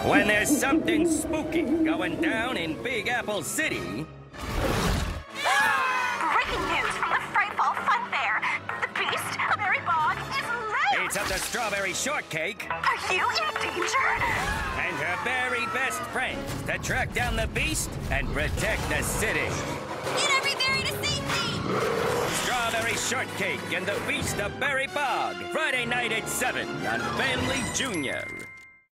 When there's something spooky going down in Big Apple City... Breaking news from the frightful fun fair. The Beast of Berry Bog is late. It's of the strawberry shortcake. Are you in danger? And her very best friends to track down the beast and protect the city. Get every berry to safety! Strawberry Shortcake and the Beast of Berry Bog. Friday night at 7 on Family Junior.